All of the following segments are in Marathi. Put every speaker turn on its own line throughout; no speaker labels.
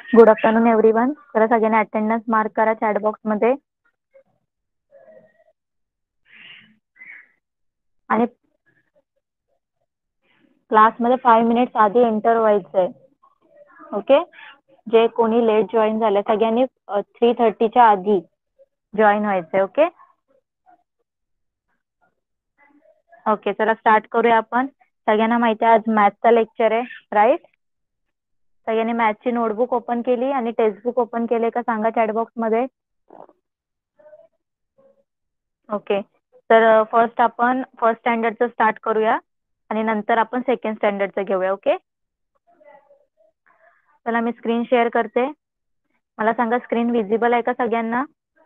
Good afternoon everyone. जरा सगळ्यांनी अटेंडन्स मार्क करा चॅट बॉक्स मध्ये. आणि क्लासमध्ये 5 मिनिट्स आधी एंटर व्हायचंय. ओके. जे कोणी लेट जॉईन झाले सगळ्यांनी 3:30च्या आधी जॉईन व्हायचंय. ओके ओके चला स्टार्ट करूया आपण. सगळ्यांना माहिती आहे आज मॅथचा लेक्चर आहे, राईट? सगळ्यांनी मॅथची नोटबुक ओपन केली आणि टेक्स्टबुक ओपन केले का सांगा चॅट बॉक्स मध्ये. ओके. तर फर्स्ट आपण फर्स्ट स्टँडर्डचं स्टार्ट करूया आणि नंतर आपण सेकंड स्टँडर्डचं घेऊया. ओके. चला मी स्क्रीन शेअर करते. मला सांगा स्क्रीन विजिबल आहे का सगळ्यांना?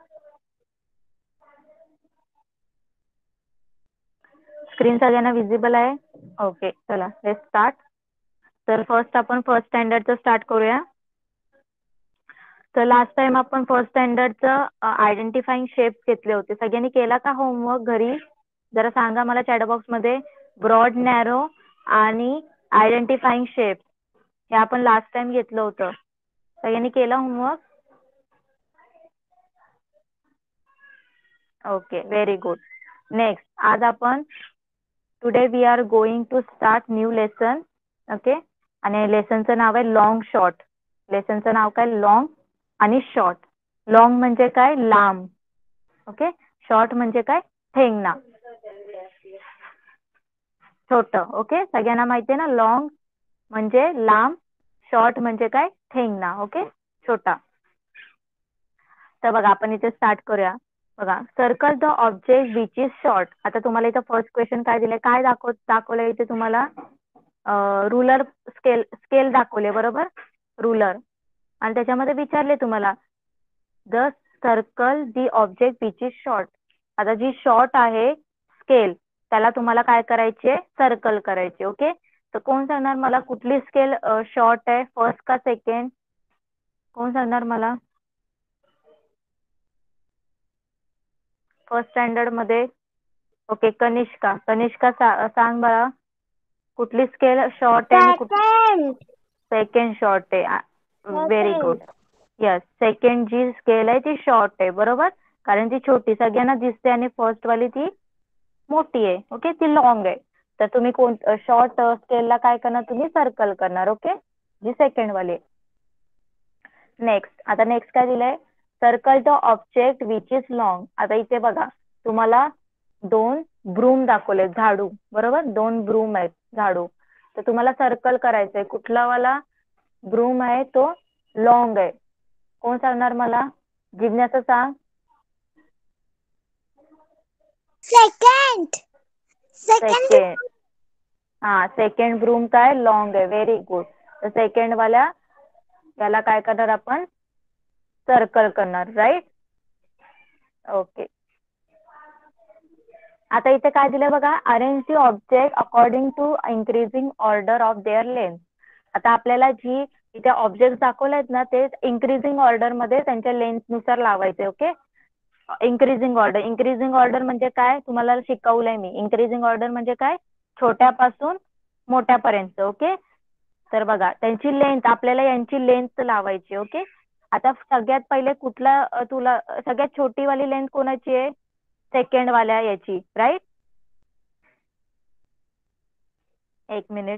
स्क्रीन सगळ्यांना विजिबल आहे? ओके चला लेट्स स्टार्ट. तर फर्स्ट आपण फर्स्ट स्टँडर्डचं स्टार्ट करूया. तर लास्ट टाइम आपण फर्स्ट स्टँडर्डचं आयडेंटिफाईंग शेप्स घेतले होते. सगळ्यांनी केला का होमवर्क घरी? जरा सांगा मला चॅट बॉक्स मध्ये. ब्रॉड, नॅरो आणि आयडेंटिफाईंग शेप हे आपण लास्ट टाइम घेतलं होतं. सगळ्यांनी केलं homework? Okay very good. Next आज आपण today we are going to start new lesson. Okay. आणि लेसनचं नाव आहे लॉंग शॉर्ट. लेसनचं नाव काय? लॉंग आणि शॉर्ट. लॉंग म्हणजे काय? लांब. ओके. शॉर्ट म्हणजे काय? ठेंगणा, छोट. ओके. सगळ्यांना माहिती आहे ना, लॉंग म्हणजे लांब, शॉर्ट म्हणजे काय? ठेंगणा. ओके, छोटा. तर बघा आपण इथे स्टार्ट करूया. बघा, circle the object which is short. आता तुम्हाला इथं फर्स्ट क्वेश्चन काय दिलंय? काय दाखवलंय इथे तुम्हाला? रुलर, स्केल दाखवले, बरोबर? रुलर. आणि त्याच्यामध्ये विचारले तुम्हाला the circle the object which is short. आता जी शॉर्ट आहे स्केल त्याला तुम्हाला काय करायचे? सर्कल करायचे. ओके. तर कोण सांगणार मला कुठली स्केल शॉर्ट आहे, फर्स्ट का सेकंड? कोण सांगणार मला? फर्स्ट स्टँडर्ड मध्ये. ओके कनिष्का. कनिष्का सांग बघा कुठली स्केल शॉर्ट आहे आणि सेकंड शॉर्ट आहे. Very good. यस, सेकंड जी स्केल आहे ती शॉर्ट आहे, बरोबर? कारण ती छोटी सगळ्यांना दिसते आणि फर्स्ट वाली ती मोठी आहे. ओके, ती लॉंग आहे. तर तुम्ही कोण शॉर्ट स्केलला काय करणार? तुम्ही सर्कल करणार. ओके, जी सेकंड वाली. नेक्स्ट, आता नेक्स्ट काय दिलंय? Circle the object which is long. आता इथे बघा तुम्हाला 2 ब्रूम दाखवले, झाडू, बरोबर? 2 ब्रूम आहेत, झाडू. तर तुम्हाला सर्कल करायचंय. कुठला वाला ब्रूम आहे तो लॉंग आहे? कोण सांगणार मला? जिज्ञासा सांग.
सेकंड.
हा, सेकंड ब्रूम काय? लॉंग आहे. Very good. तर सेकंड वाल्या याला काय करणार आपण? सर्कल करणार, राईट? ओके. आता इथे काय दिलं बघा? Arrange the object according to increasing order of their length. आता आपल्याला जी इथे ऑब्जेक्ट दाखवलेत ना ते इन्क्रीजिंग ऑर्डर मध्ये त्यांच्या लेंथ नुसार लावायचे. Okay. Increasing order. Increasing order म्हणजे काय? तुम्हाला शिकवलंय मी. इन्क्रीजिंग ऑर्डर म्हणजे काय? छोट्यापासून मोठ्यापर्यंत. ओके. तर बघा त्यांची लेंथ, आपल्याला यांची लेंथ लावायची. ओके. आता सगळ्यात पहिले कुठला तुला सगळ्यात छोटी वाली लेंथ कोणाची आहे? सेकंड वाल्या याची, राईट? एक मिनिट.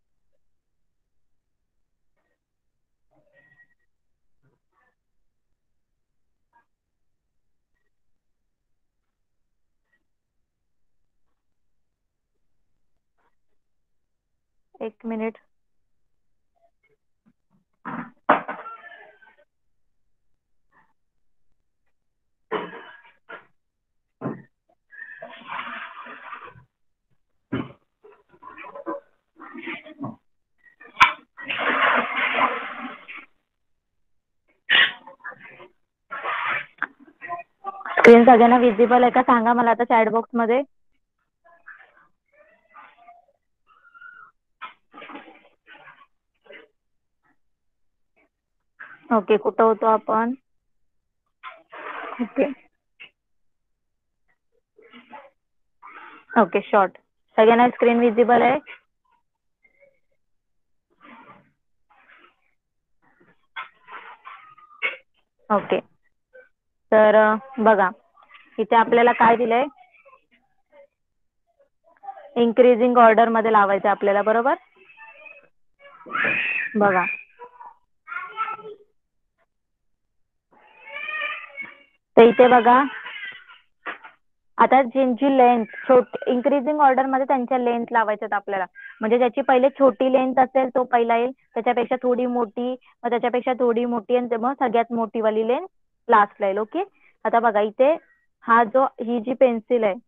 एक मिनिट. स्क्रीन सगळ्यांना विजिबल आहे का सांगा मला आता चॅट बॉक्स मध्ये. ओके, कुठं होतो आपण? Okay okay, short. सगळ्यांना स्क्रीन विजिबल आहे? ओके. तर बघा इथे आपल्याला काय दिलंय, इन्क्रीजिंग ऑर्डर मध्ये लावायचं आपल्याला, बरोबर. बघा तर इथे बघा आता ज्यांची लेंथ छोटी, इन्क्रीजिंग ऑर्डर मध्ये त्यांच्या लेंथ लावायच्यात आपल्याला. म्हणजे ज्याची पहिले छोटी लेंथ असेल तो पहिला येईल, त्याच्यापेक्षा थोडी मोठी, मग त्याच्यापेक्षा थोडी मोठी, आणि मग सगळ्यात मोठी वाली लेंथ लास्टला येईल. ओके. आता बघा इथे ही जी पेन्सिल आहे,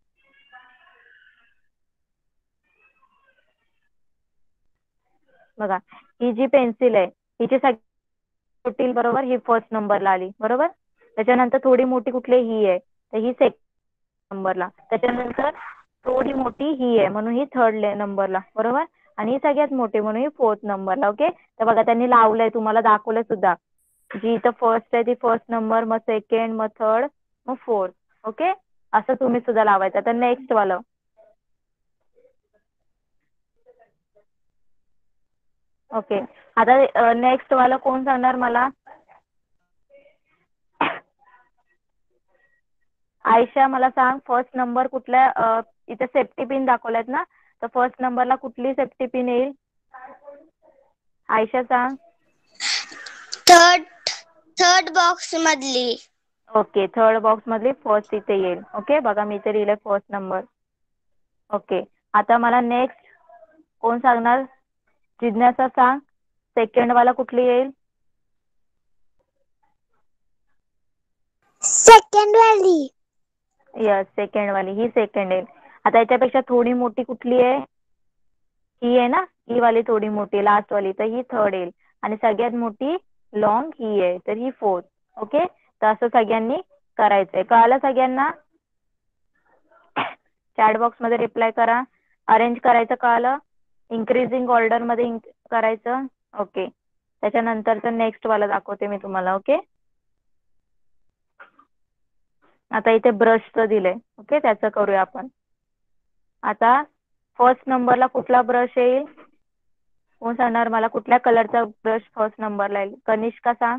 बघा ही जी पेन्सिल आहे हिची सगळ्यात छोटी, बरोबर, ही फर्स्ट नंबरला आली, बरोबर. त्याच्यानंतर थोडी मोठी कुठली, ही आहे, तर ही सेकंड नंबरला. त्याच्यानंतर थोडी मोठी ही आहे म्हणून ही थर्ड नंबरला, बरोबर. आणि ही सगळ्यात मोठी म्हणून ही फोर्थ नंबरला. ओके. तर बघा त्यांनी लावलंय, तुम्हाला दाखवलंय सुद्धा. जी इथं फर्स्ट आहे ती फर्स्ट नंबर, मग सेकंड, मग थर्ड, मग फोर्थ. ओके. असं तुम्ही सुद्धा लावायचं. तर नेक्स्ट वालं, ओके. आता नेक्स्ट वाला कोण सांगणार मला? आयशा मला सांग, फर्स्ट नंबर कुठल्या, इथे सेफ्टी पिन दाखवल्यात ना, तर फर्स्ट नंबरला कुठली सेफ्टी पिन येईल? आयशा सांग.
थर्ड बॉक्स मधली.
ओके. थर्ड बॉक्स मधली फर्स्ट इथे येईल. ओके. बघा मी इथे लिहिलंय फर्स्ट नंबर. ओके. आता मला नेक्स्ट कोण सांगणार? जिज्ञासा सांग, सेकंड वाला कुठली येईल?
सेकंड वाली.
यस, सेकंड वाली, ही सेकंड येईल. आता याच्यापेक्षा थोडी मोठी कुठली आहे? ही आहे ना, ही वाली थोडी मोठी, लास्ट वाली, तर ही थर्ड येईल. आणि सगळ्यात मोठी लॉंग ही आहे, तर ही फोर्थ. ओके. तर असं सगळ्यांनी करायचंय. कळालं सगळ्यांना? चॅट बॉक्स मध्ये रिप्लाय करा. अरेंज करायचं कळालं? इन्क्रीजिंग ऑर्डर मध्ये करायचं. ओके. त्याच्यानंतरचं नेक्स्ट वाला दाखवते मी तुम्हाला. ओके. आता इथे ब्रशचं दिलंय. ओके. त्याचं करूया आपण. आता फर्स्ट नंबरला कुठला ब्रश येईल? कोण सांगणार मला, कुठल्या कलरचा ब्रश फर्स्ट नंबरला येईल? कनिष्का सांग.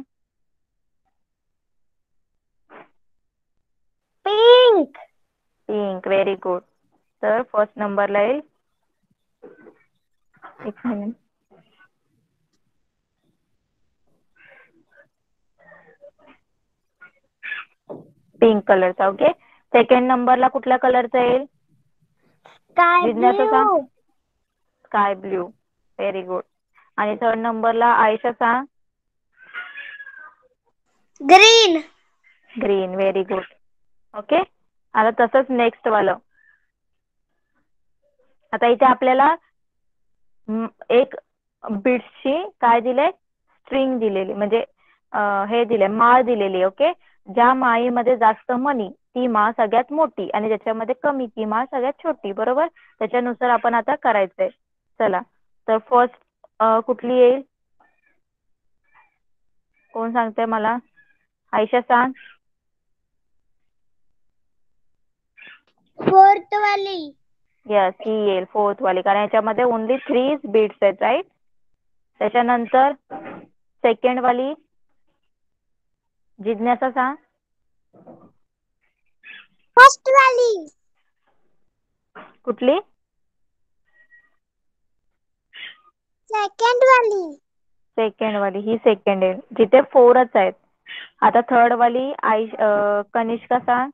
पिंक.
पिंक. Very good. तर फर्स्ट नंबरला येईल, एक मिनिट, पिंक कलरचा. ओके. सेकंड नंबरला कुठल्या कलरचा येईल?
स्काय
जिज्ञासा सांग.
Blue.
Sky blue. Very good. आणि थर्ड नंबरला आयशा सांग.
Green.
Green. Very good. Okay. आता तसंच नेक्स्ट वालं. आता इथे आपल्याला एक बीट्सची काय दिलंय, स्ट्रिंग दिलेली, म्हणजे हे दिले, माळ दिलेली. ओके. ज्या माळीमध्ये जास्त मणी ती माळ सगळ्यात मोठी, आणि ज्याच्यामध्ये कमी ती माळ सगळ्यात छोटी, बरोबर. त्याच्यानुसार आपण आता करायचंय. चला. तर फर्स्ट कुठली येईल? कोण सांगते मला? आयशा सांग.
फोर्थ वाली.
यस, ही येईल फोर्थ वाली, कारण याच्यामध्ये ओनली 3 बीट्स आहेत, राईट. त्याच्यानंतर सेकंड वाली जिज्ञासा सांग.
फर्स्ट वाली.
कुठली?
सेकंड वाली.
सेकंड वाली, ही सेकंड येईल, जिथे 4च आहेत. आता थर्ड वाली कनिष्का सांग.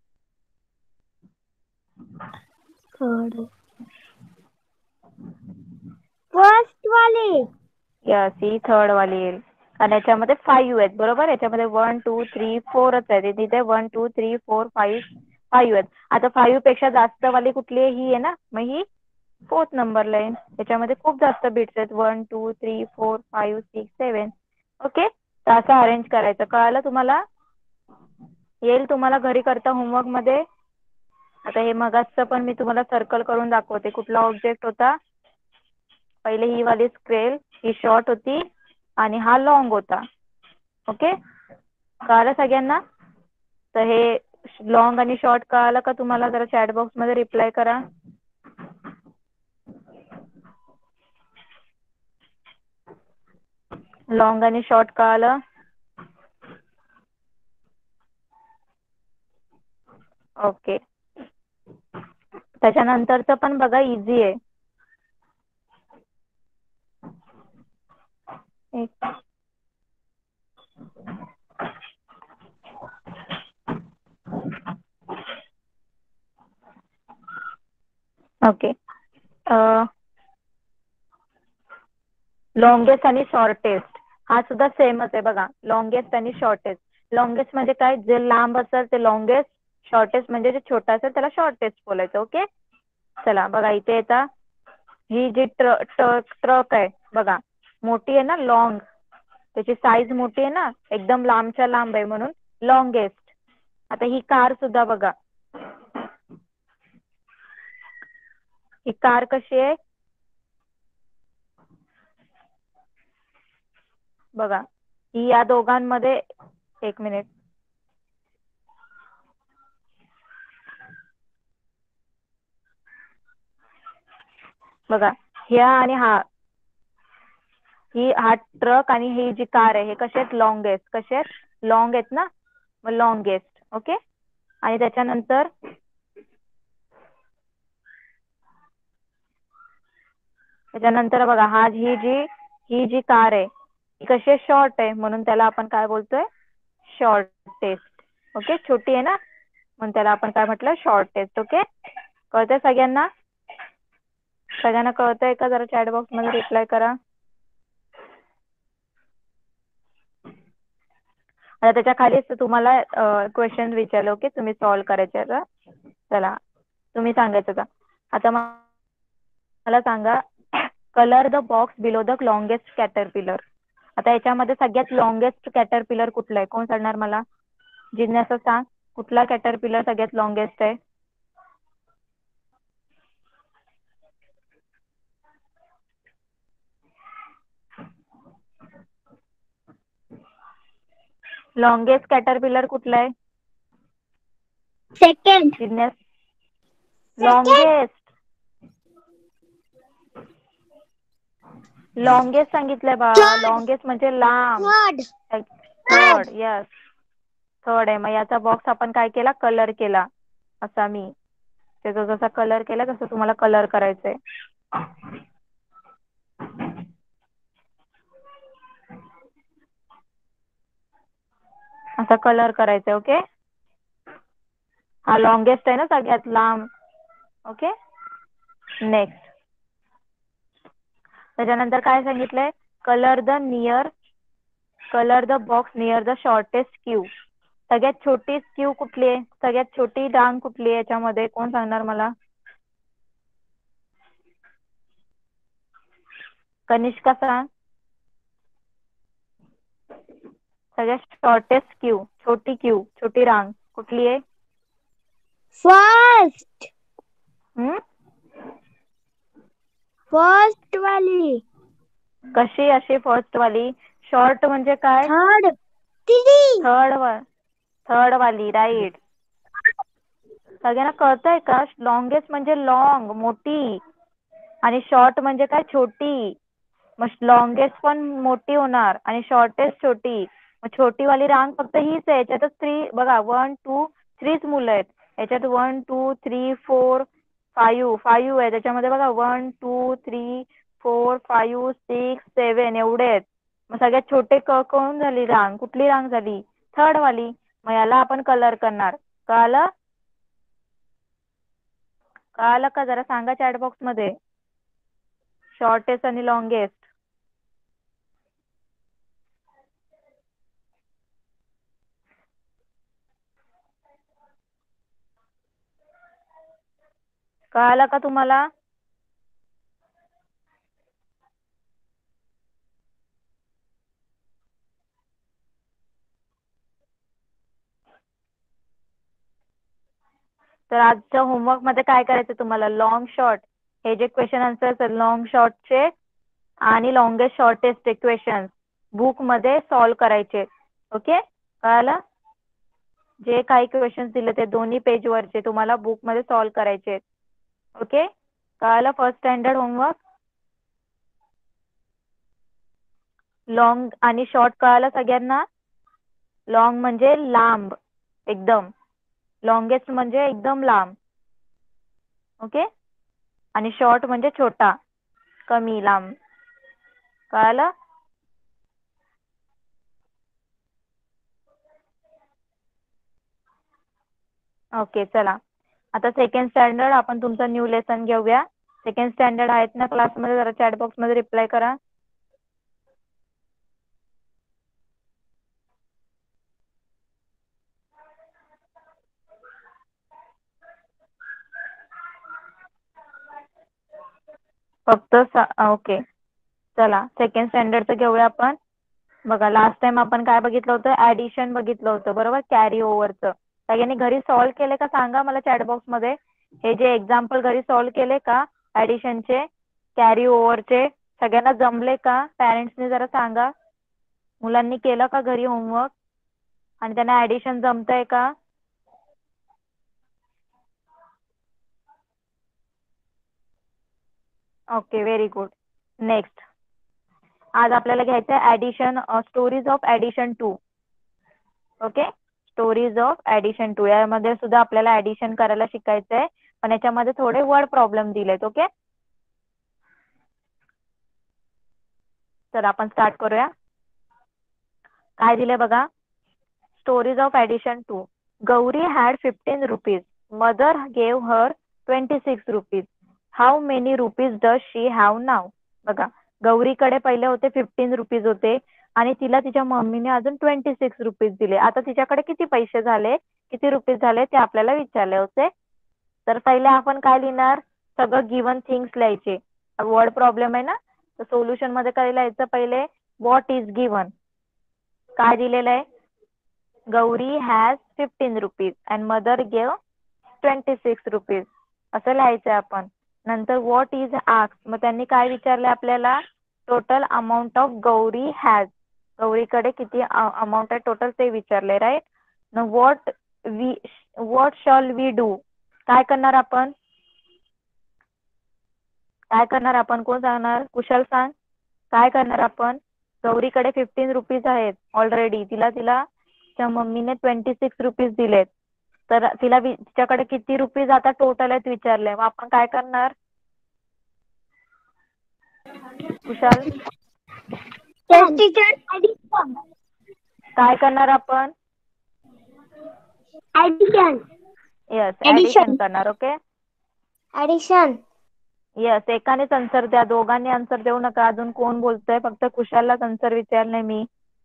फर्स्ट वाली.
यस, ही थर्ड वाली येईल, कारण याच्यामध्ये 5 आहेत, बरोबर. याच्यामध्ये 1 2 3 4च आहेत, तिथे 1 2 3 4 5 आहेत. आता 5 पेक्षा जास्त वाली कुठली आहे? ही आहे ना, मग ही फोर्थ नंबरला येईल. याच्यामध्ये खूप जास्त बीट्स आहेत, 1 2 3 4 5 6 7. ओके. तर असं अरेंज करायचं. कळालं तुम्हाला? येईल तुम्हाला घरी करता होमवर्क मध्ये. आता हे मगाचं पण मी तुम्हाला सर्कल करून दाखवते. कुठला ऑब्जेक्ट होता? पहिले ही वाली स्क्वेअर, ही शॉर्ट होती आणि हा लॉंग होता. ओके. कळालं सगळ्यांना? तर हे लॉंग आणि शॉर्ट कळालं का तुम्हाला? जरा चॅट बॉक्स मध्ये रिप्लाय करा. लॉंग आणि शॉर्ट कळालं? ओके. त्याच्यानंतरचं पण बघा इझी आहे. एक ओके. लॉंगेस्ट आणि शॉर्टेस्ट हा सुद्धा सेमच आहे बघा. लॉंगेस्ट आणि शॉर्टेस्ट. लॉंगेस्ट म्हणजे काय, जे लांब असेल ते लॉंगेस्ट, शॉर्टेस्ट म्हणजे जे छोटा असेल त्याला शॉर्टेस्ट बोलायचं. ओके. चला बघा इथे येता, ही जी ट्रक आहे बघा, मोठी आहे ना, लॉंग, त्याची साईज मोठी आहे ना, एकदम लांबच्या लांब आहे म्हणून लॉंगेस्ट. आता ही कार सुद्धा बघा, ही कार कशी आहे बघा, ही या दोघांमध्ये, एक मिनिट, बघा ह्या आणि हा ट्रक आणि ही जी कार आहे हे कसे आहेत, लॉंगेस्ट. कसे आहेत, लॉंग आहेत ना, मग लॉंगेस्ट. ओके. आणि त्याच्यानंतर बघा ही जी कार आहे ही कशी आहे, शॉर्ट आहे म्हणून त्याला आपण काय बोलतोय, शॉर्टेस्ट. ओके. छोटी आहे ना म्हणून त्याला आपण काय म्हटलं, शॉर्टेस्ट. ओके. कळतंय सगळ्यांना? सगळ्यांना कळतंय का? जरा चॅट बॉक्स मध्ये रिप्लाय करा. आता त्याच्या खाली तुम्हाला क्वेश्चन विचारले. ओके. तुम्ही सॉल्व्ह करायचे. आता चला तुम्ही सांगायचं का. आता मला सांगा, colour the box below the longest caterpillar. आता याच्यामध्ये सगळ्यात लॉंगेस्ट कॅटरपिलर कुठला आहे, कोण सांगणार मला? जिज्ञासा सांग, कुठला कॅटरपिलर सगळ्यात लॉंगेस्ट आहे? लॉंगेस्ट कॅटरपिलर कुठला आहे?
सेकंड.
जिज्ञास, लॉंगेस्ट. लॉंगेस्ट सांगितलंय बाळा. लॉंगेस्ट म्हणजे लांब. थर्ड. यस, थर्ड आहे. मग याचा बॉक्स आपण काय केला, कलर केला. असा मी त्याचा जसा कलर केला तसं तुम्हाला कलर करायचंय. असा कलर करायचंय. ओके. हा लॉंगेस्ट आहे ना, सगळ्यात लांब. ओके. नेक्स्ट. त्याच्यानंतर काय सांगितलंय, colour the box near the shortest queue. सगळ्यात छोटी क्यू कुठली आहे, सगळ्यात छोटी रांग कुठली आहे याच्यामध्ये, कोण सांगणार मला? कनिष्का सांग. सगळ्यात शॉर्टेस्ट क्यू, छोटी रांग कुठली आहे?
फर्स्ट वाली.
कशी अशी फर्स्ट वाली? शॉर्ट म्हणजे काय? थर्ड वाली. राईट. सगळ्यांना कळतंय का? लॉंगेस्ट म्हणजे लॉंग, मोठी, आणि शॉर्ट म्हणजे काय, छोटी. मग लॉंगेस्ट पण मोठी होणार आणि शॉर्टेस्ट छोटी. मग छोटी वाली रांग फक्त हीच आहे. याच्यातच 3 बघा, 1 2 3च मुलं आहेत याच्यात. 1 2 3 4 5 आहे त्याच्यामध्ये बघा. 1 2 3 4 5 6 7 एवढे आहेत. मग सगळ्यात छोटे कोण झाली रांग, कुठली रांग झाली? थर्ड वाली. मग याला आपण कलर करणार. कळालं का? जरा सांगा चॅट बॉक्स मध्ये. शॉर्टेस्ट आणि लॉंगेस्ट. कळालं का तुम्हाला? तर आजच्या होमवर्क मध्ये काय करायचं तुम्हाला, लॉंग शॉर्ट हे जे क्वेश्चन आन्सर्स आहेत लॉंग शॉर्टचे आणि लॉंगेस्ट शॉर्टेस्ट क्वेश्चन बुक मध्ये सॉल्व्ह करायचे. ओके. कळालं? जे काही क्वेश्चन दिले ते दोन्ही पेज वरचे तुम्हाला बुक मध्ये सॉल्व्ह करायचे. ओके. कळालं? First standard homework. लॉंग आणि शॉर्ट कळालं सगळ्यांना? लॉंग म्हणजे लांब एकदम, लॉंगेस्ट म्हणजे एकदम लांब. ओके. आणि शॉर्ट म्हणजे छोटा, कमी लांब. कळालं? ओके चला. आता सेकंड स्टँडर्ड आपण तुमचं न्यू लेसन घेऊया. सेकंड स्टँडर्ड आहेत ना क्लासमध्ये? जरा चॅट बॉक्समध्ये रिप्लाय करा. फक्त ओके चला सेकंड स्टँडर्डचं घेऊया आपण. बघा लास्ट टाइम आपण काय बघितलं होतं? ऍडिशन बघितलं होतं बरोबर, कॅरी ओव्हरचं. सगळ्यांनी घरी सॉल्व्ह केले का सांगा मला चॅट बॉक्समध्ये. हे जे एक्झाम्पल घरी सॉल्व्ह केले का ऍडिशनचे, कॅरी ओव्हरचे? सगळ्यांना जमले का? पॅरेंट्सने जरा सांगा. मुलांनी केलं का घरी होमवर्क आणि त्यांना ऍडिशन जमतंय का? Okay very good. नेक्स्ट आज आपल्याला घ्यायचं आहे addition, stories of addition 2. Okay, stories of addition 2. यामध्ये सुद्धा आपल्याला ऍडिशन करायला शिकायचं आहे, पण याच्यामध्ये थोडे वर्ड प्रॉब्लेम दिलेत. ओके, तर आपण स्टार्ट करूया. काय दिले बघा. Stories of addition 2. Gauri had 15 rupees. Mother gave her 26 rupees. How many rupees does she have now? बघा, गौरीकडे पहिले होते 15 रुपीज होते आणि तिला तिच्या मम्मीने अजून 26 रुपीज दिले. आता तिच्याकडे किती पैसे झाले, किती रुपीज झाले ते आपल्याला विचारले होते. तर पहिले आपण काय लिहिणार? सगळं गिवन थिंग्स लिहायचे. वर्ड प्रॉब्लेम आहे ना, तर सोल्युशन मध्ये काय लिहायचं? पहिले व्हॉट इज गिवन. काय दिलेलं आहे? Gauri has 15 rupees and mother gave 26 rupees असं लिहायचं आपण. नंतर व्हॉट इज आस्क. मग त्यांनी काय विचारले आपल्याला? Total amount of Gauri has. गौरीकडे किती अमाऊंट आहे टोटल ते विचारले, राईट. न व्हॉट शॉल वी डू. काय करणार आपण? काय करणार आपण? कोण सांगणार? कुशल सांग. काय करणार आपण? गौरीकडे 15 रुपीज आहेत ऑलरेडी. तिच्या मम्मीने 26 रुपीज दिलेत. तर तिच्याकडे किती रुपीज आता टोटल आहेत विचारले. मग आपण काय करणार? कुशाल काय करणार आपण?
ऍडिशन.
येस, ऍडिशन करणार. Okay,
addition.
येस. एकानेच आन्सर द्या, दोघांनी आन्सर देऊ नका. अजून कोण बोलतोय? फक्त कुशाललाच आन्सर विचारलंय मी.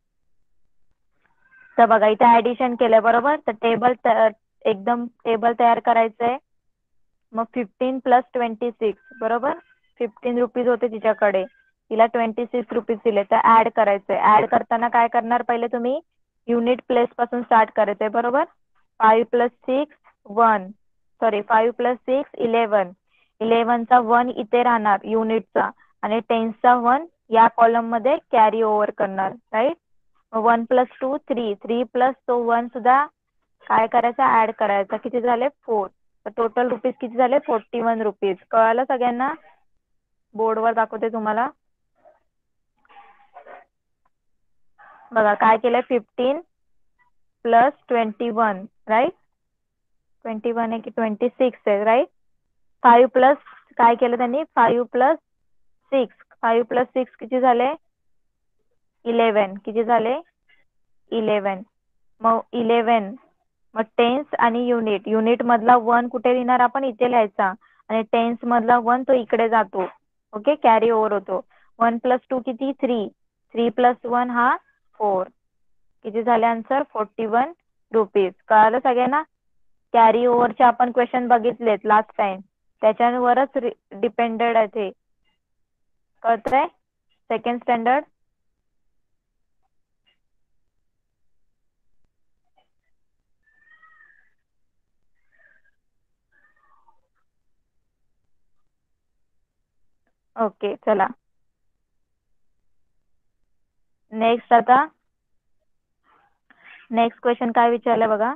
तर बघा इथे ऍडिशन केलंय बरोबर. तर एकदम टेबल तयार करायचंय. मग 15 प्लस 26 बरोबर. 15 रुपीज होते तिच्याकडे, तिला 26 रुपीज दिले. तर ऍड करायचंय. ऍड करताना काय करणार? पहिले तुम्ही युनिट प्लेस पासून स्टार्ट करायचंय बरोबर. 5 प्लस 6 1, सॉरी 5 प्लस 6 11. 11 चा 1 इथे राहणार युनिटचा आणि 10 चा 1 या कॉलम मध्ये कॅरी ओव्हर करणार, राईट. 1 प्लस 2 3, 3 प्लस तो 1 सुद्धा काय करायचा? ऍड करायचा. किती झाले? 4. तर टोटल रुपीज किती झाले? 41 रुपीज. कळालं सगळ्यांना? बोर्डवर दाखवते तुम्हाला. बघा काय केलंय? 15 प्लस 21, राईट. 21 आहे की 26 आहे, राईट. 5 प्लस काय केलं त्यांनी? 5 प्लस 6. 5 प्लस 6 किती झाले? 11. किती झाले? 11. मग 11. मग टेन्स आणि युनिट. युनिट मधला 1 कुठे लिहिणार आपण? इथे लिहायचा. आणि टेन्स मधला 1 तो इकडे जातो. ओके, कॅरी ओव्हर होतो. 1 प्लस 2 किती? 3. 3 प्लस 1 हा 4. किती झाले आन्सर? 41 रुपीज. कळालं सगळ्यांना? कॅरी ओव्हरचे आपण क्वेश्चन बघितलेत लास्ट टाइम, त्याच्यावरच डिपेंडेड आहे ते. कळतंय? Second standard. ओके चला नेक्स्ट. आता नेक्स्ट क्वेश्चन काय विचारलं बघा.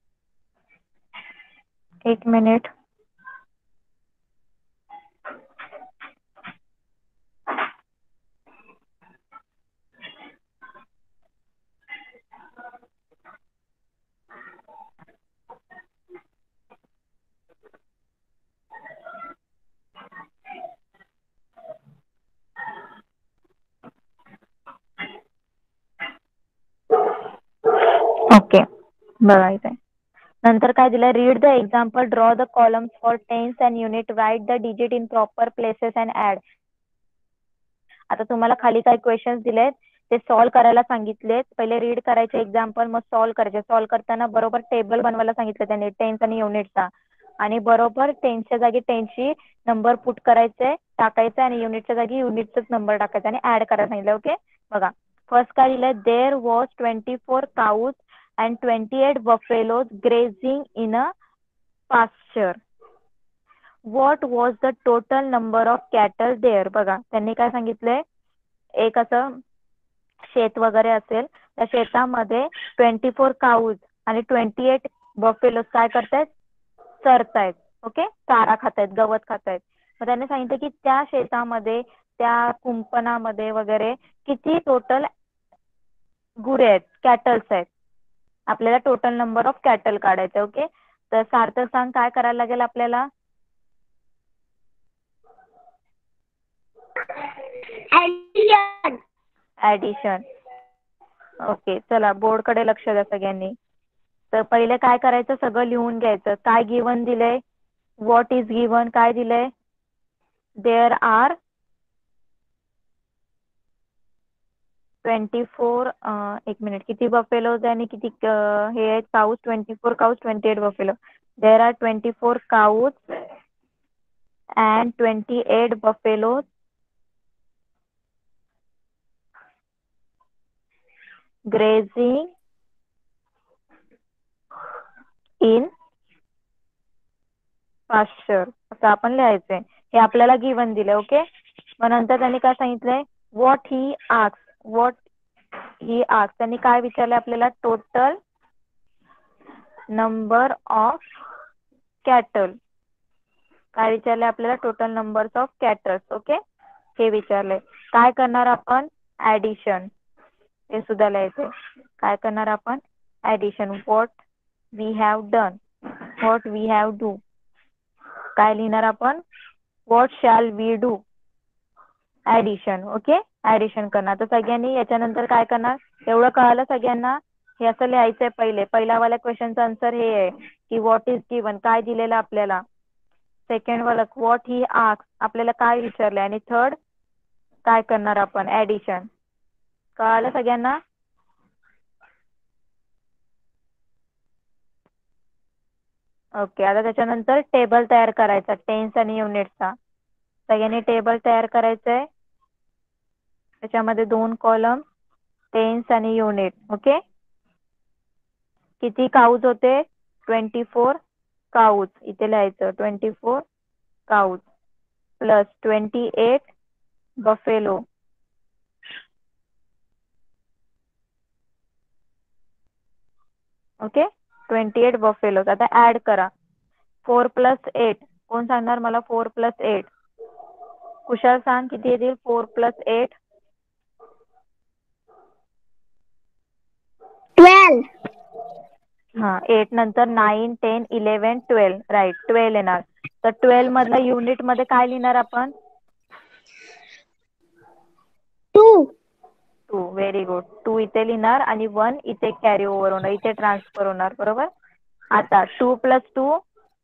एक मिनिट. बघा इथे नंतर काय दिलं, read the example, draw the columns for tens and unit, write the digit in proper places and add. आता तुम्हाला खाली काही क्वेश्चन्स दिलेत ते सॉल्व्ह करायला सांगितलेत. पहिले रीड करायचे एक्झाम्पल, मग सॉल्व्ह करायचे. सॉल्व्ह करताना बरोबर टेबल बनवायला सांगितलं त्याने टेन्स आणि युनिटचा, आणि बरोबर टेन्सच्या जागी टेन्सची नंबर पुट करायचे टाकायचे आणि युनिटच्या जागी युनिटचाच नंबर टाकायचा आणि ऍड करायला सांगितलं. ओके बघा फर्स्ट काय दिलंय, there was 24 cows and 28 buffaloes grazing in a pasture. What was the total number of cattle there. बघा त्यांनी काय सांगितलंय, एक असं शेत वगैरे असेल, त्या शेतामध्ये 24 काऊज आणि 28 बफेलोज काय करतायत, चरतायत. ओके चारा खातायत, गवत खातायत. मग त्यांनी सांगितलं की त्या शेतामध्ये त्या कुंपणामध्ये वगैरे किती टोटल गुरे आहेत, कॅटल्स आहेत. आपल्याला टोटल नंबर ऑफ कॅटल काढायचं. ओके तर सार्थक सांग काय करायला लागेल आपल्याला. ऍडिशन. ओके चला बोर्डकडे लक्ष द्या सगळ्यांनी. तर पहिले काय करायचं, सगळं लिहून घ्यायचं. काय गिवन दिलंय, व्हॉट इज गिवन, काय दिलंय, देअर आर 24 एक मिनिट किती बफेलोज आणि किती हे आहेत cows, 24 cows 28 buffalo. There are 24 cows and 28 buffaloes grazing in pasture असं आपण लिहायचंय. हे आपल्याला गिवन दिलंय. ओके मग नंतर त्यांनी काय सांगितलंय, what he ask, what he ask त्यांनी काय विचारलंय आपल्याला, टोटल नंबर ऑफ कॅटल. काय विचारलंय आपल्याला, total numbers of cattles. Okay हे विचारलंय. काय करणार आपण, ऍडिशन. हे सुद्धा लिहायचंय. काय करणार आपण, addition. What we have done, what we have do. काय लिहिणार आपण, what shall we do. Addition. Okay addition करणार. तर सगळ्यांनी याच्यानंतर काय करणार, एवढं कळालं सगळ्यांना. हे असं लिहायचंय. पहिला वाला क्वेश्चनचा आन्सर हे आहे की व्हॉट इज गिवन, काय दिलेलं आपल्याला. सेकंड वाला व्हॉट ही आस्क, आपल्याला काय विचारलंय. आणि थर्ड काय करणार आपण, ऍडिशन. कळालं सगळ्यांना. ओके आता त्याच्यानंतर टेबल तयार करायचा टेन्स आणि युनिटचा. सगळ्यांनी टेबल तयार करायचंय. त्याच्यामध्ये 2 कॉलम टेन्स आणि युनिट. ओके किती काऊज होते, 24 काऊज. इथे लिहायचं 24 cows plus 28 buffalo. Okay 28 buffaloes. आता ऍड करा 4 + 8. कोण सांगणार मला 4 + 8. कुशाल सांग किती येतील 4 + 8.
12.
हा 8 नंतर 9 10 11 12 राईट 12 येणार. तर 12 मधला युनिट मध्ये काय लिहिणार आपण,
2.
2. Very good. 2 इथे लिहिणार आणि 1 इथे कॅरी ओव्हर होणार, इथे ट्रान्सफर होणार. बरोबर. आता 2 + 2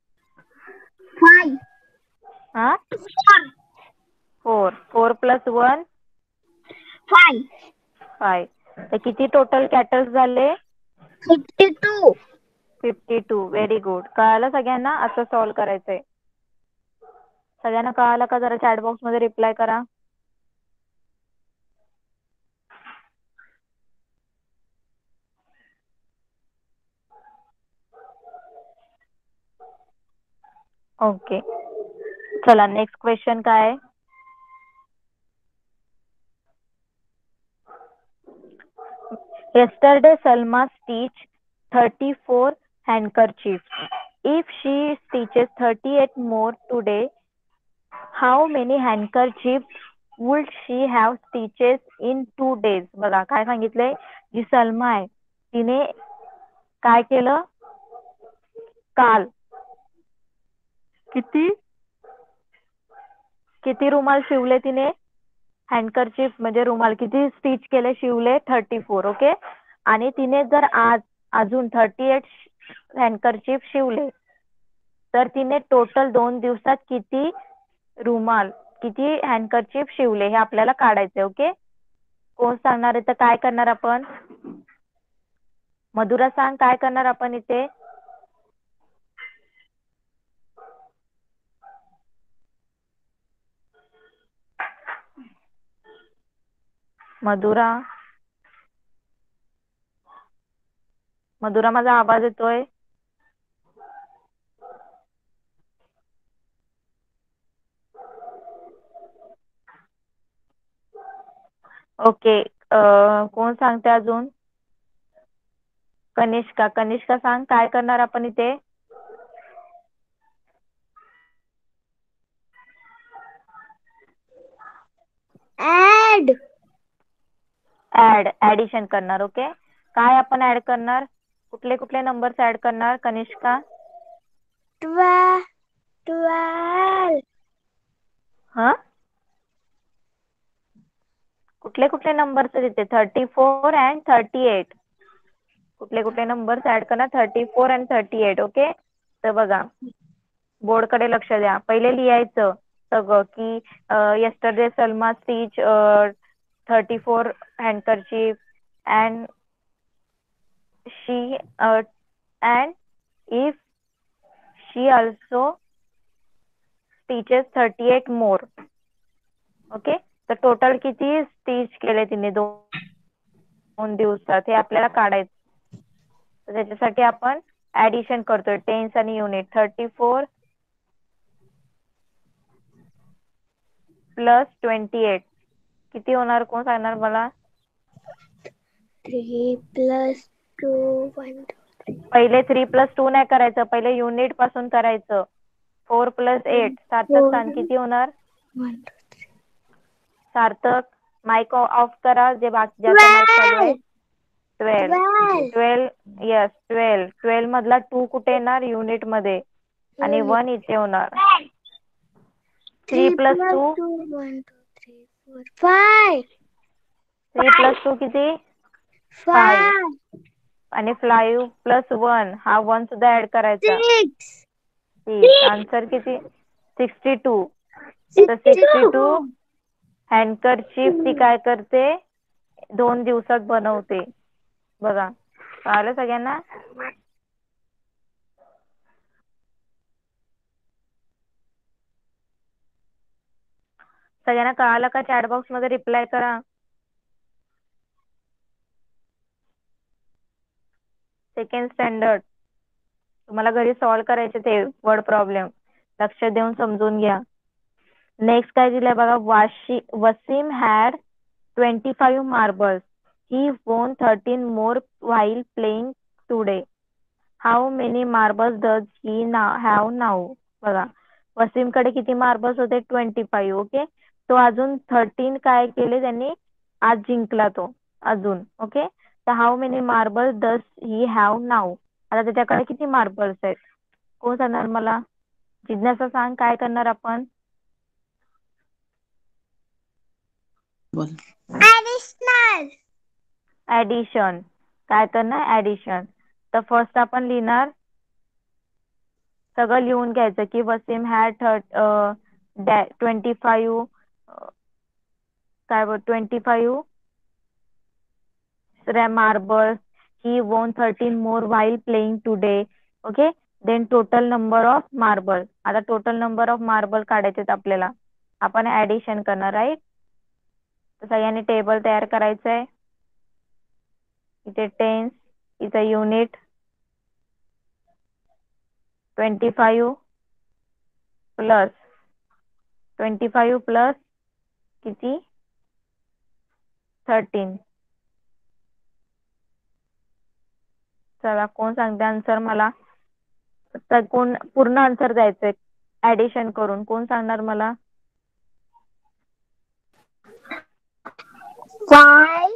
5.
हा 4. 4 + 1
5.
5. तर किती टोटल कॅटल्स झाले,
52.
52. Very good. कळालं सगळ्यांना. असं सॉल्व्ह करायचंय. सगळ्यांना कळालं का, जरा चॅट बॉक्स मध्ये रिप्लाय करा. ओके चला नेक्स्ट क्वेश्चन काय आहे. Yesterday Salma stitched 34 handkerchiefs. If she stitches 38 more today, how many handkerchiefs would she have stitches in 2 days? बघा काय सांगितलंय, जी सलमा आहे तिने काय केलं, काल किती किती रुमाल शिवले तिने, हँडकरचीफ म्हणजे रुमाल किती स्टिच केले, शिवले 34. ओके आणि तिने जर आज अजून 38 हँडकरचीफ शिवले तर तिने टोटल 2 दिवसात किती रुमाल किती हँडकरचीफ शिवले हे आपल्याला काढायचे. ओके, कोण सांगणार आहे तर काय करणार आपण? मधुरा सांग, काय करणार आपण इथे? मधुरा, मधुरा माझा आवाज येतोय? ओके, कोण सांगते अजून? कनिष्का, कनिष्का सांग, काय करणार आपण इथे? ऍडिशन करणार. ओके, काय आपण ऍड करणार? कुठले कुठले नंबर्स ऍड करणार कनिष्का?
12.
हा, कुठले कुठले नंबर्स तिथे? 34 and 38. कुठले कुठले नंबर्स ऍड करणार? 34 and 38. ओके, तर बघा बोर्ड कडे लक्ष द्या. पहिले लिहायचं सगळं की yesterday Salma stitch 34 handkerchief and she and if she also stitches 38 more. Okay, तर टोटल किती स्टिच केले तिने 2 दिवसात हे आपल्याला काढायचं. तर त्याच्यासाठी आपण ऍडिशन करतोय टेन्स आणि युनिट. 34 प्लस 28 किती होणार? कोण सांगणार मला?
3 plus 2 1
पहिले 3 प्लस 2 नाही करायचं, पहिले युनिट पासून करायचं. 4 प्लस 8. सार्थक सांग किती होणार?
1
सार्थक माइक ऑफ करा, जे ज्याचा माइक चालू आहे. 12. यस, 12 मधला 2 कुठे येणार? युनिट मध्ये, आणि 1 इथे होणार. 3 प्लस 2
1 2 3 4 5.
3 प्लस 2 किती? 5. आणि 5 प्लस 1 हा 1 सुद्धा ऍड करायचा. 6. आन्सर किती? 62. तर 62 हँडकरचीफ ती काय करते? 2 दिवसात बनवते. बघा, कळालं सगळ्यांना? सगळ्यांना कळालं का? चॅट बॉक्स मध्ये रिप्लाय करा. सेकंड स्टँडर्ड तुम्हाला घरी सॉल्व्ह करायचे ते वर्ड प्रॉब्लेम, लक्ष देऊन समजून घ्या. नेक्स्ट काय दिलंय बघा. Wasim had 25 marbles. He won 13 more while playing today. How many marbles does he have now? बघा, वसीम कडे किती मार्बल्स होते? 25. ओके, तो अजून 13 काय केले त्यांनी? आज जिंकला तो अजून. ओके, तर how many marbles does he have now? आता त्याच्याकडे किती मार्बल्स आहेत? कोण सांगणार मला? जिज्ञासा सांग, काय करणार आपण?
Additional.
ऍडिशन. काय करणार? ऍडिशन. तर फर्स्ट आपण लिहिणार, सगळं लिहून घ्यायचं की वसीम हॅड 25 काय 25 marbles. He won 13 more while playing today. Okay, then total number of marble. आता टोटल नंबर ऑफ मार्बल काढायचे आपल्याला. आपण ऍडिशन करणार, राईट? तर सगळ्यांनी टेबल तयार करायचंय. इथे टेन्स, इथे युनिट. 25 प्लस 25 प्लस किती? 13. चला, कोण सांगते आन्सर मला? तर कोण पूर्ण आन्सर द्यायचंय ऍडिशन करून? कोण सांगणार मला?
5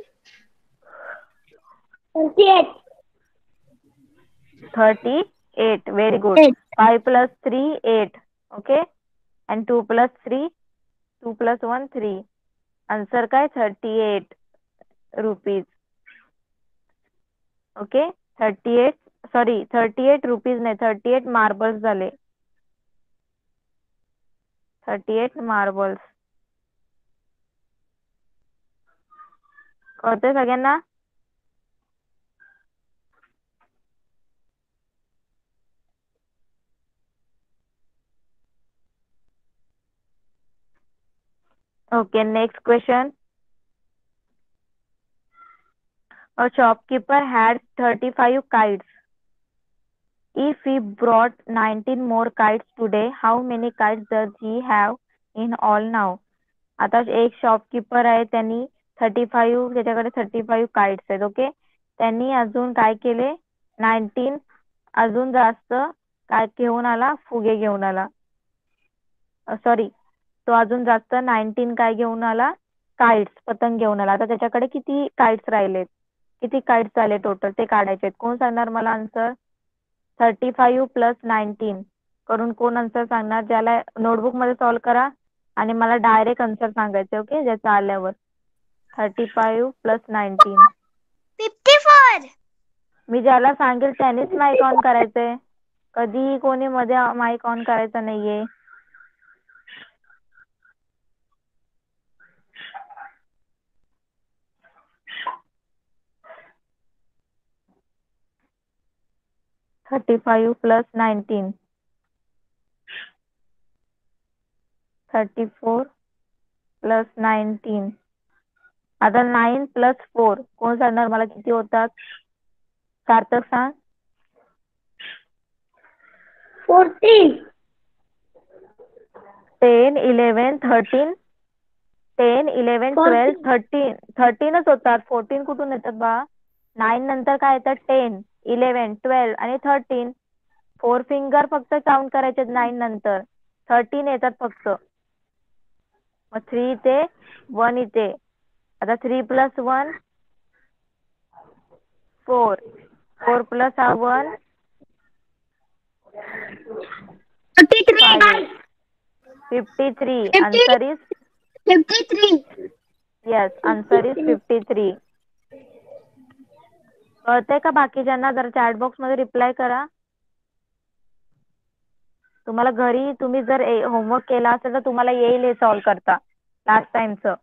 28.
38. Very good. 5 plus 3 8. Okay, and 2 plus 3 2 plus 1 3. Answer काय? 38 रुपीज. ओके, 38 रुपीज नाही, 38 मार्बल्स झाले. 38 मार्बल्स. कळतंय सगळ्यांना? Okay, next question. A shopkeeper had 35 kites. If he brought 19 more kites today, how many kites does he have in all now? आता एक शॉपकीपर आहे, त्यांनी 35, त्याच्याकडे 35 काइट्स आहेत. ओके, त्यांनी अजून काय केले, 19 अजून जास्त काय घेऊन आला, फुगे घेऊन आला. सॉरी, तो अजून जास्त 19 काय घेऊन आला, काइट्स, पतंग घेऊन आला. आता त्याच्याकडे किती काइट्स राहिलेत, किती काइट्स झाले टोटल ते काढायचे. कोण सांगणार मला आन्सर? 35 प्लस 19 करून कोण आन्सर सांगणार? ज्याला नोटबुक मध्ये सॉल्व्ह करा आणि मला डायरेक्ट आन्सर सांगायचे. ओके, ज्याचं आल्यावर. 35 प्लस 19
54.
मी ज्याला सांगेल त्यानेच माईक ऑन करायचंय, कधीही कोणी मध्ये माईक ऑन करायचा नाहीये. $35 प्लस 19 34 प्लस 19. आता 9 प्लस 4 कोण सांगणार मला किती होतात? सार्थक सांग.
14.
10 11 13 10 11 12 13 13च होतात, 14 कुठून येतात बा? 9 नंतर काय येतात? 10 11 12 आणि 13. 4 फिंगर फक्त काउंट करायचे 9 नंतर, 13 येतात फक्त. मग 3 इथे, 1 इथे. आता 3 plus 1 4, 4 plus 1 5. 53. Answer is
53.
Yes, answer is 53. कळतंय का बाकीच्यांना? जर चॅट बॉक्स मध्ये रिप्लाय करा. तुम्हाला घरी तुम्ही जर होमवर्क केला असेल तर तुम्हाला येईल हे सॉल्व्ह करता लास्ट टाइमचं.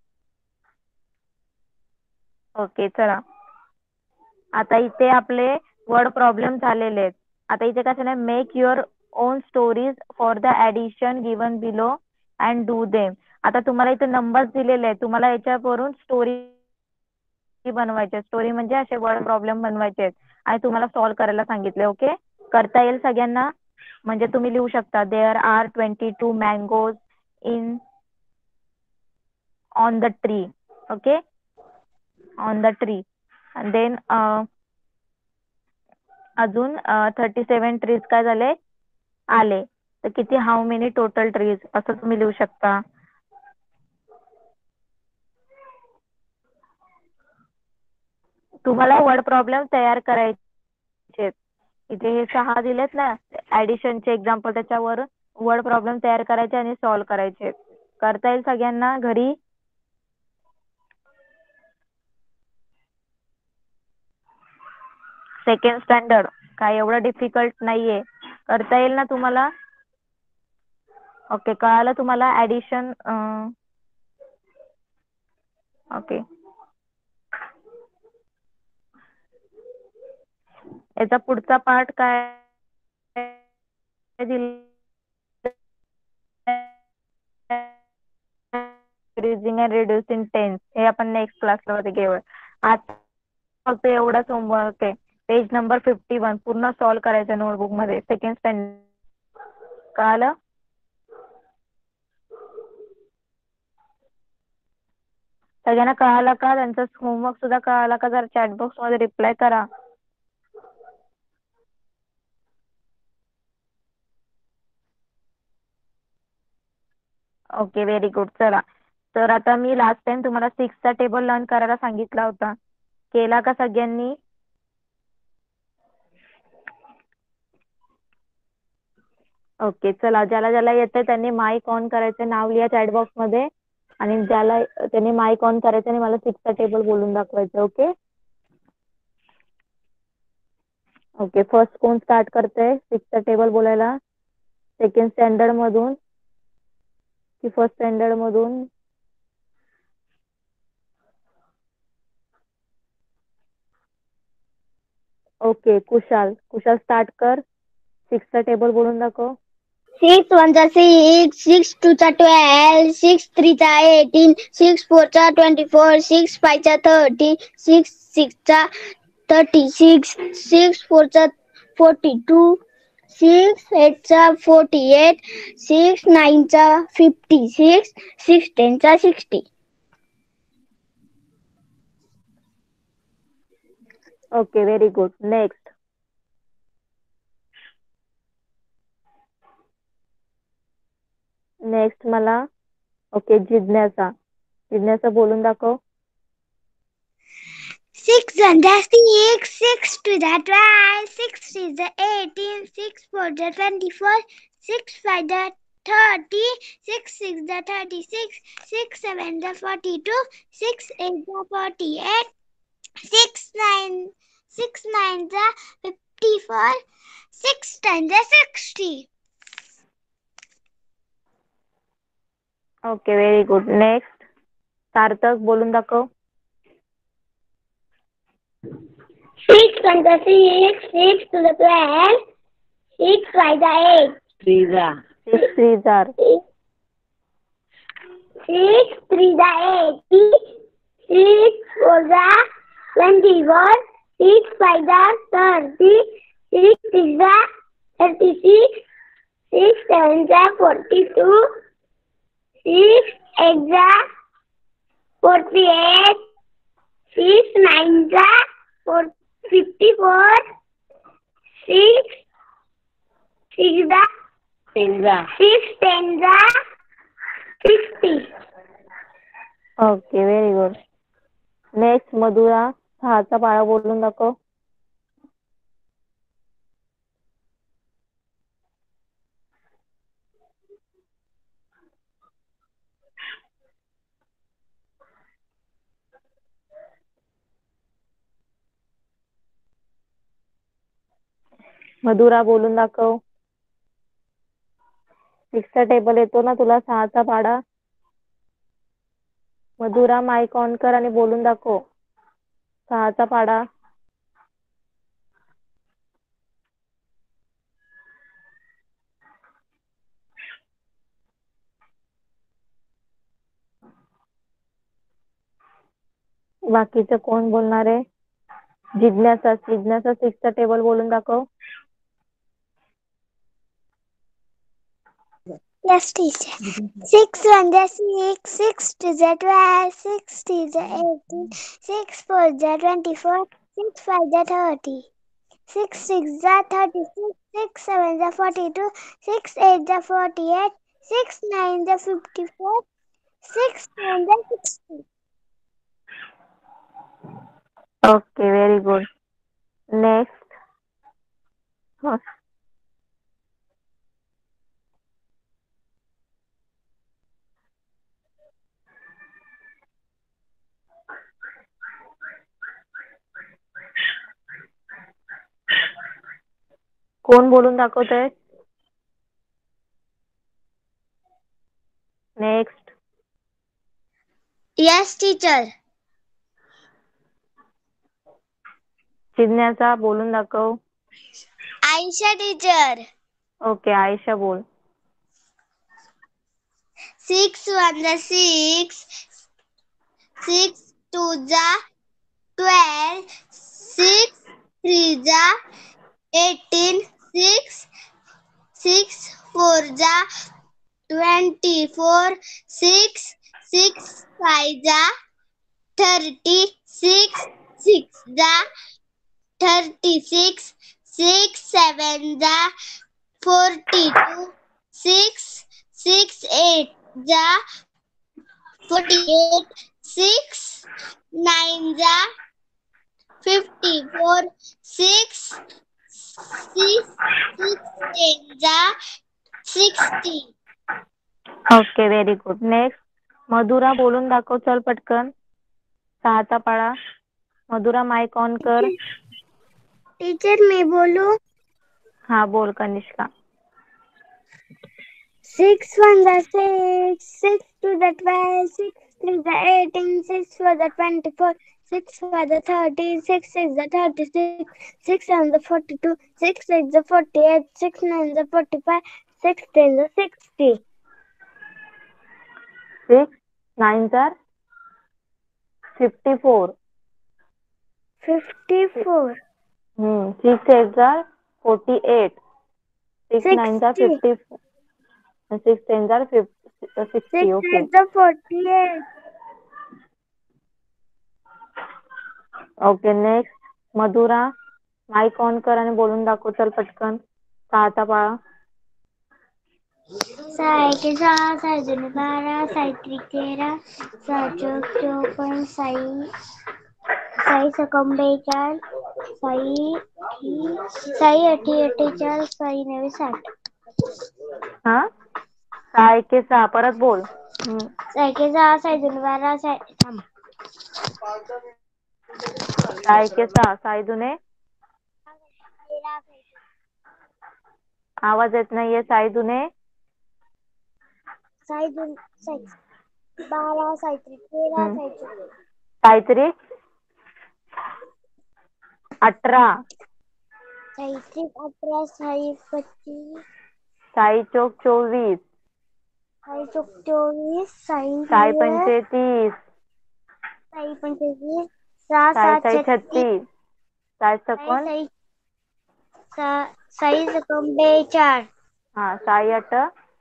ओके, चला आता इथे आपले वर्ड प्रॉब्लेम झालेले आहेत. आता इथे कसं नाही, make your own stories for the addition given below and do them. आता तुम्हाला इथे नंबर्स दिलेले आहेत, तुम्हाला याच्यावरून स्टोरी बनवायचे. स्टोरी म्हणजे असे वर्ड प्रॉब्लेम बनवायचे आहेत आणि तुम्हाला सॉल्व्ह करायला सांगितले. ओके, करता येईल सगळ्यांना? म्हणजे तुम्ही लिहू शकता, there are 22 mangoes in on the tree. Okay, on the tree. and then अजून 37 ट्रीज काय झाले, आले. तर किती, हाऊ मेनी टोटल ट्रीज, असं तुम्ही लिहू शकता. तुम्हाला वर्ड प्रॉब्लेम तयार करायचे. इथे हे 6 दिलेत ना ऍडिशनचे एक्झाम्पल, त्याच्यावर वर्ड प्रॉब्लेम तयार करायचे आणि सॉल्व्ह करायचे. करता येईल सगळ्यांना घरी? सेकंड स्टँडर्ड, काय एवढं डिफिकल्ट नाहीये, करता येईल ना तुम्हाला? ओके, कळालं तुम्हाला ऍडिशन? ओके, याचा पुढचा पार्ट काय इंक्रीजिंग अँड रिड्युसिंग टेन्स, हे आपण नेक्स्ट क्लासमध्ये घेऊ. आज फक्त एवढाच होमवर्क आहे. पेज नंबर 51 पूर्ण सॉल्व्ह करायचं नोटबुक मध्ये, सेकंड स्टँडर्ड. कळालं? सगळ्यांना कळालं का? त्यांचा होमवर्क सुद्धा कळाला का? जरा चॅट बॉक्स मध्ये रिप्लाय करा. Okay, very good. चला, तर आता मी लास्ट टाइम तुम्हाला 6 चा टेबल लर्न करायला सांगितला होता, केला का सगळ्यांनी? ओके, चला, ज्याला ज्याला येतंय त्यांनी माईक ऑन करायचं, नाव लिहा चॅट बॉक्स मध्ये, आणि ज्याला त्यांनी माईक ऑन करायचं आणि मला 6 चा टेबल बोलून दाखवायचं. ओके, ओके, फर्स्ट कोण स्टार्ट करते 6चा टेबल बोलायला? सेकंड स्टँडर्ड मधून की फर्स्ट स्टँडर्ड मधून? ओके, कुशाल स्टार्ट कर. 6चा टेबल बोलून दाखव.
6 1 6, 6 2 12, 6 3 18, 6 4 24, 6 5 30, 6 6 36, 6 4 42, 6 8 48, 6 9 56, 6 10 60.
Okay, very good. नेक्स्ट मला ओके जिज्ञासा बोलून दाखव.
6 1 6, 6 2 12, 6 3 18, 6 4 24, 6 5 30, 6 6 36, 6 7 42, 6 8 48, 6 9 54, 6 10 60.
Okay, very good. Next Sarthak बोलून दाखव.
6 1 6, 6 2 12, 6 5 8,
6 3 are
6 3 80, 6 4 24, 6 5 30, 6 6 36, 6 7 42, 6 8 48, 6 9 54, 6 6 10 60.
Okay, very good. Next Madhura 6चा पाढा बोलून दाखव. मधुरा बोलून दाखव. 6चा टेबल येतो ना तुला 6चा पाढा? मधुरा माईक ऑन कर आणि बोलून दाखव 6चा पाढा. बाकीचं कोण बोलणार आहे? जिज्ञासा 6चा टेबल बोलून दाखव.
Yes, teacher. 6 1 6, 6 2 12, 6 3 18, 6 4 24, 6 5 30, 6 6 36, 6 7 42, 6 8 48, 6 9 54, 6 10 60.
Okay, very good. Next कोण बोलून दाखवतंय? Next
Yes, teacher.
जिज्ञासा बोलून दाखव.
Aisha, teacher.
ओके, आयशा बोल.
6 1 6, 6 2 12, 6 3 18, 6 6 4 24, 6 6 5 30, 6 6 36, 6 7 42, 6 6 8 48, 6 9 54, 6 6 10 60.
Okay, very good. Next Madhura बोलून दाखव. चल पटकन 6चा पाढा. मधुरा माईक ऑन कर.
टीचर मैं बोलूं?
हाँ बोल Kanishka.
6 1 the 6, 6 2 the 12, 6 3 the 18, 6 4 the 24, 6 5 the 30, 6 6 the 36, 6 7 the 42, 6 8 the 48, 6 9 the 45, 6 10 the 60.
6 9s are 54.
54.
6 8s are 48. 6 9s are
60.
54. And 6 10s are 60.
6
Okay.
8 the 48.
Okay next. Madhura mic on कर आणि बोलून दाखव चल पटकन. सहाचा पाळा.
6 1 6, 6 2 12, 6 3 13, 6 4 54, 6 सकम 42, 6 8 48, 6 9 60.
हा 6 1 6 परत बोल.
6 1 6, 6 2 12, 6
6 1 6 6 दुने आवाज येत नाहीये. 6 दुने
6 2 6 12, 6 3 13, 6
काहीतरी 18.
6 3 18, 6 25,
6 चौक 24.
6 चौक 24,
6 पंचे 30.
6 25, 6
6
7
6
36,
36. 6 सकल
6 सकम 4.
हा 6 8.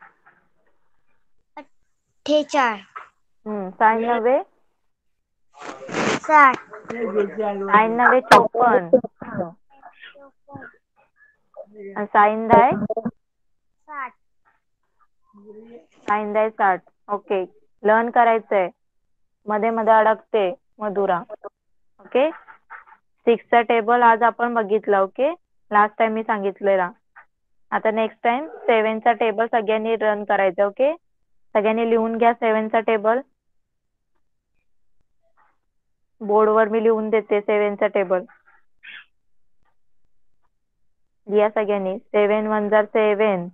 4.
6 9
60.
6 9 54. आणि 6 10
60.
6 10 60. ओके लर्न करायचंय. मध्ये मध्ये अडकते मधुरा. ओके 6चा टेबल आज आपण बघितला. ओके लास्ट टाइम मी सांगितलेला. आता नेक्स्ट टाइम 7चा टेबल सगळ्यांनी रन करायचा. ओके सगळ्यांनी लिहून घ्या 7चा टेबल. बोर्डवर मी लिहून देते 7चा टेबल. लिहा सगळ्यांनी. 7 1 जार 7,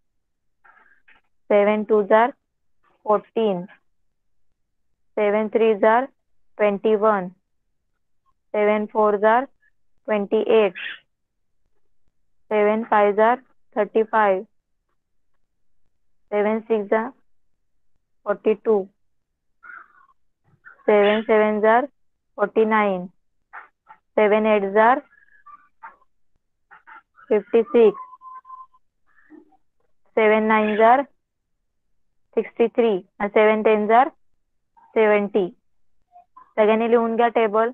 7 2 जार 14, 7 3 जार 21, 7 4 जार 28, 7 5 जार 35, 7 6 जार 42, 7 7 जार 49, 7 8 जार 56, 7 9 जार 63 आणि 7 10 जार 70. सगळ्यांनी लिहून घ्या टेबल.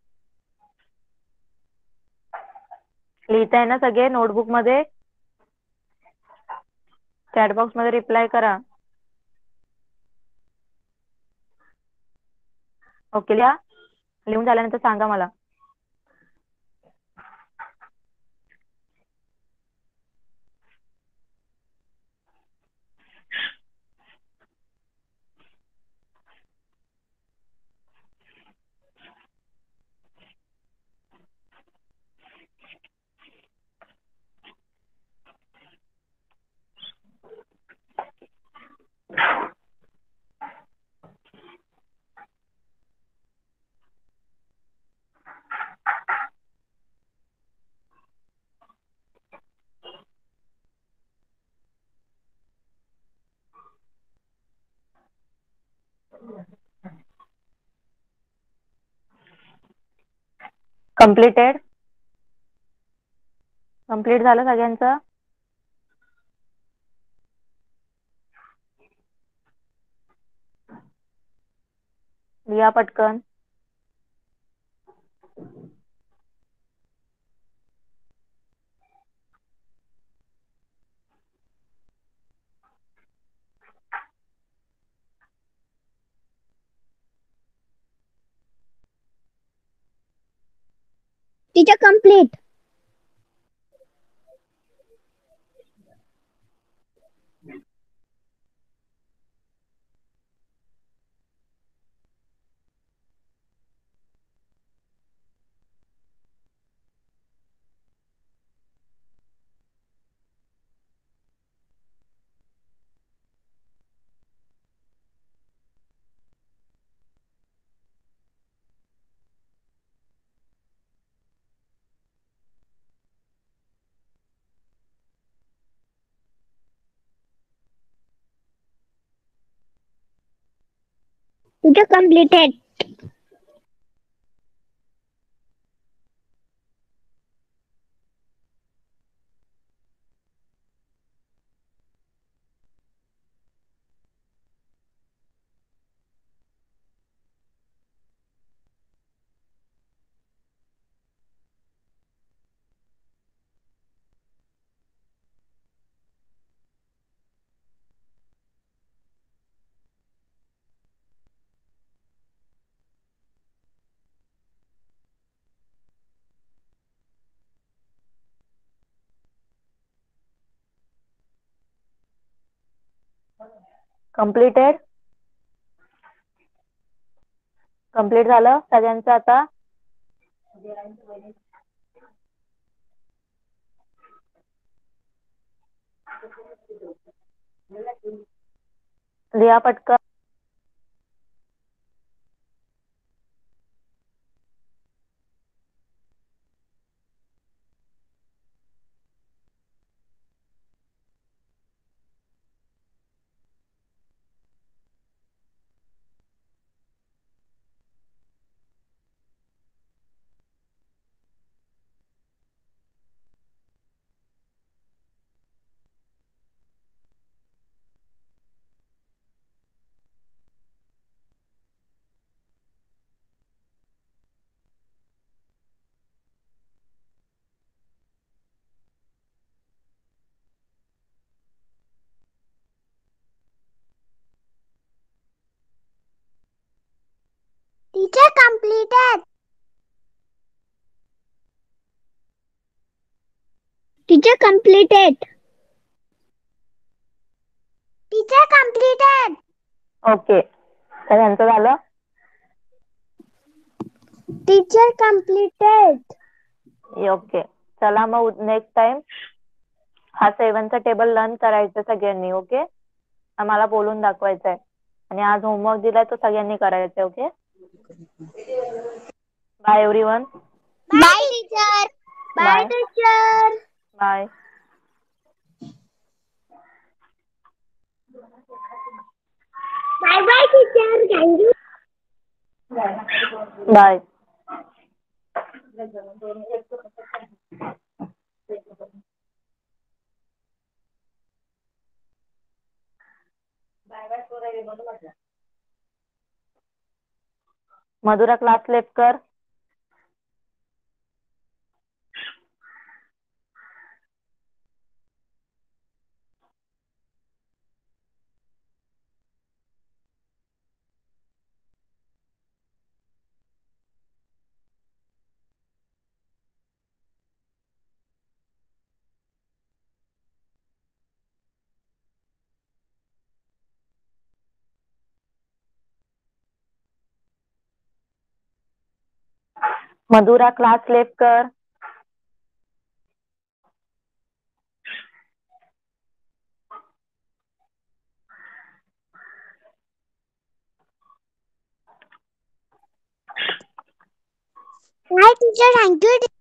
लिहिताय ना सगळे नोटबुक मध्ये. चॅट बॉक्स मध्ये रिप्लाय करा. ओके लिहा. लिहून झाल्यानंतर सांगा मला. कम्प्लिटेड. कम्प्लीट झालं सगळ्यांचं. लिहा पटकन.
Teacher complete. Teacher completed.
Completed. Complete झालं सगळ्यांचं आता. लिहा पटकन.
Teacher completed. Teacher completed. Teacher completed.
Okay. सगळ्यांचं झालं.
Teacher completed.
ओके. चला मग नेक्स्ट टाइम हा 7चा टेबल लर्न करायचं सगळ्यांनी. ओके. आम्हाला बोलून दाखवायचं आहे. आणि आज होमवर्क दिलाय तो सगळ्यांनी करायचा. Okay. Bye everyone.
Bye teacher. Bye teacher.
Bye.
Bye bye teacher. Thank you.
Bye. Madhura class left कर. मधुरा क्लास लेफ्ट कर.
Bye teacher. Thank you.